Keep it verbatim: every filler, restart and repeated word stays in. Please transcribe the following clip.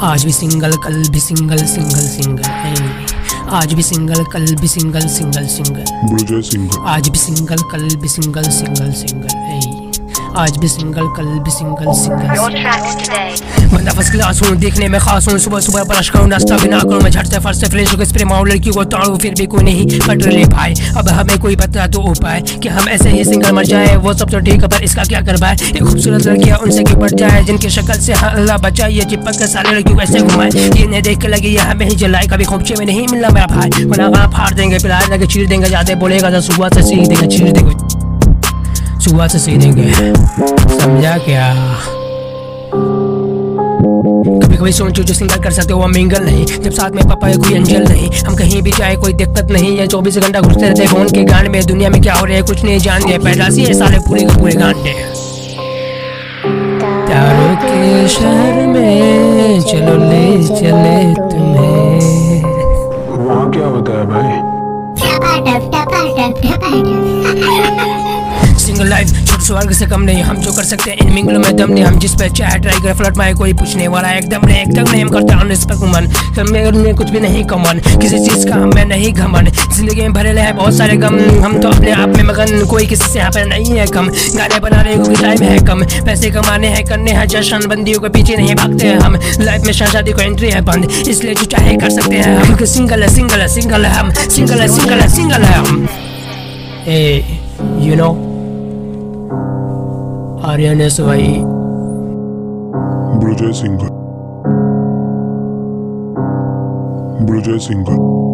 आज भी सिंगल कल भी सिंगल सिंगल सिंगल आज भी सिंगल कल भी सिंगल सिंगल सिंगल आज भी सिंगल कल भी सिंगल सिंगल सिंगल आज भी सिंगल कल भी सिंगल सिंगल बंदा फर्स्ट क्लास हूँ, देखने में खास हूँ। सुबह सुबह ब्रश करूँ, नाश्ता भी ना करूँ, मैं झट से फर्स्ट से फ्रेश होकर स्प्रे मारूँ, लड़की को ताड़ू, फिर भी कोई नहीं पट रहे भाई। अब हमें कोई पता तो उपाय कि हम ऐसे ही सिंगल मर जाए, वो सब तो ठीक है पर इसका क्या कर पाए। एक खूबसूरत लड़कियाँ उनसे क्यों बढ़ जाए, जिनकी शक्ल से अल्लाह बचाए। ये चिपक के सारे लड़कियों कैसे घुमाए, ये नहीं देख के लगे ये हमें ही जलाए। कभी खूबचे में नहीं मिलना मेरा भाई, वरना गाना फाड़ देंगे, पिलाए देंगे, चीर देंगे। ज्यादा बोलेगा तो सुबह से सीख देंगे, चीर देंगे, सुबह से सी देंगे, समझा क्या। कभी कभी सोचो जो सिंगल कर सकते हो वो मिंगल नहीं, जब साथ में पापा है कोई एंजल नहीं। हम कहीं भी जाए कोई दिक्कत नहीं है, चौबीस घंटा घुसते रहते फोन के गान में। दुनिया में क्या हो रहा है कुछ नहीं जानते, पैदा सी है साले पूरे के पूरे गांडे। तारों के शहर में चलो ले चले तुम्हें, वहाँ क्या होता है भाई। सिंगल लाइफ छोटे स्वर्ग से कम नहीं, हम जो कर सकते हैं इन मिंगलों में दम नहीं। हम जिस पे चाहे ट्राई कर फ्लर्ट में कोई पूछने वाला एकदम नहीं, एकदम नहीं। हम करते हैं इस पर गुमन, में कुछ भी नहीं कमन, किसी चीज का हमें नहीं घमन। जिंदगी में भरे हैं बहुत सारे गम, हम तो अपने आप में मगन, कोई किसी से यहाँ पर नहीं है कम। गाने बना रहे क्योंकि टाइम है कम, पैसे कमाने हैं करने हैं जश्न, बंदियों के पीछे नहीं भागते हैं हम। लाइफ में शादी को एंट्री है बंद, इसलिए जो चाहे कर सकते हैं हम, क्योंकि सिंगल है सिंगल है सिंगल है हम, सिंगल है सिंगल है सिंगल है हम। ए you know Aryan Sawai bro Jai single, bro Jai single.